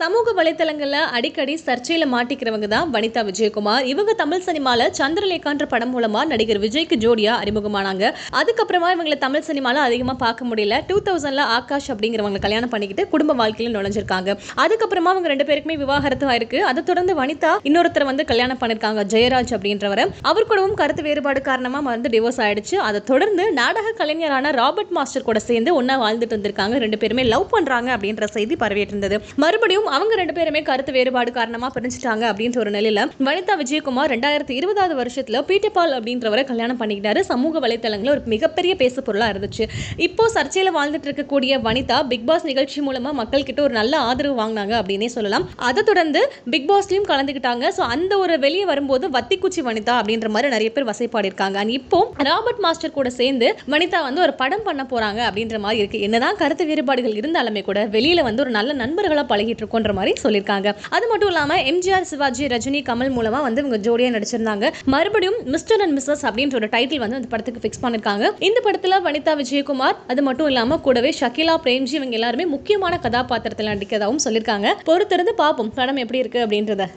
சமூக வலைத்தளங்கள்ல அடிக்கடி சர்ச்சையில மாட்டிக்கிறவங்க தான் வனிதா விஜயகுமார். இவங்க தமிழ் சினிமால சந்திரலேகான்ற படம் மூலமா நடிகர் விஜய்க்கு ஜோடியா அறிமுகமானாங்க. அதுக்கப்புறமா இவங்களை தமிழ் சினிமால அதிகமா பார்க்க முடியல. 2000ல ஆகாஷ் அப்படிங்கிறவங்க கல்யாணம் பண்ணிக்கிட்டு குடும்ப வாழ்க்கையில நுழைஞ்சிருக்காங்க. அதுக்கப்புறமா அவங்க 2 பேருக்குமே விவாகரத்து ஆயிருக்கு. அதை தொடர்ந்து வனிதா இன்னொருத்தர் கல்யாணம் பண்ணிருக்காங்க, ஜெயராஜ் அப்படின்றவர். அவர் கூடவும் கருத்து வேறுபாடு காரணமா டிவோர்ஸ் ஆயிடுச்சு. அதை தொடர்ந்து நாடக கலைஞரான ராபர்ட் மாஸ்டர் கூட சேர்ந்து ஒன்னா வாழ்ந்துட்டு வந்திருக்காங்க. 2 பேருமே லவ் பண்றாங்க அப்படின்ற செய்தி பரவிட்டு இருந்தது. மறுபடியும் அவங்க 2 பேருமே கருத்து வேறுபாடு காரணமா பிரிஞ்சிட்டாங்க அப்படின்ற ஒரு நிலையில வனிதா விஜயகுமார் 2020 வருஷத்துல பீட்டர் பால் அப்படின்றவரை கல்யாணம் பண்ணிக்கிட்டாரு. சமூக வலைத்தளங்களில் ஒரு மிகப்பெரிய பேசு பொருளா இருந்துச்சு. இப்போ சர்ச்சையில வாழ்ந்துட்டு இருக்கக்கூடிய வனிதா பிக் பாஸ் நிகழ்ச்சி மூலமா மக்கள் கிட்ட ஒரு நல்ல ஆதரவு வாங்கினாங்க அப்படின்னே சொல்லலாம். அதை தொடர்ந்து பிக் பாஸ்லயும் கலந்துக்கிட்டாங்க. சோ அந்த ஒரு வெளியே வரும்போது வத்திக்குச்சி வனிதா அப்படின்ற மாதிரி நிறைய பேர் வசைப்பாடி இருக்காங்க. இப்போ ராபர்ட் மாஸ்டர் கூட சேர்ந்து வனிதா ஒரு படம் பண்ண போறாங்க அப்படின்ற மாதிரி இருக்கு. என்னதான் கருத்து வேறுபாடுகள் இருந்தாலுமே கூட வெளியில ஒரு நல்ல நண்பர்களா பழகிட்டு இருக்கோன்ற மாதிரி சொல்லியிருக்காங்க. அது மட்டும் இல்லாம எம்ஜிஆர், சிவாஜி, ரஜினி, கமல் மூலமா இவங்க ஜோடியா நடிச்சிருந்தாங்க. மறுபடியும் மிஸ்டர் அண்ட் மிஸ்ஸஸ் அப்படின்ற ஒரு டைட்டில் இந்த படத்துக்கு ஃபிக்ஸ் பண்ணிருக்காங்க. இந்த படத்துல வனிதா விஜயகுமார் அது மட்டும் இல்லாம கூடவே ஷகிலா, பிரேம்ஜி இவங்க எல்லாருமே முக்கியமான கதாபாத்திரத்தில் நடிக்கிறதாவும் சொல்லியிருக்காங்க. பொறுத்திருந்து பார்ப்போம் படம் எப்படி இருக்கு அப்படின்றத.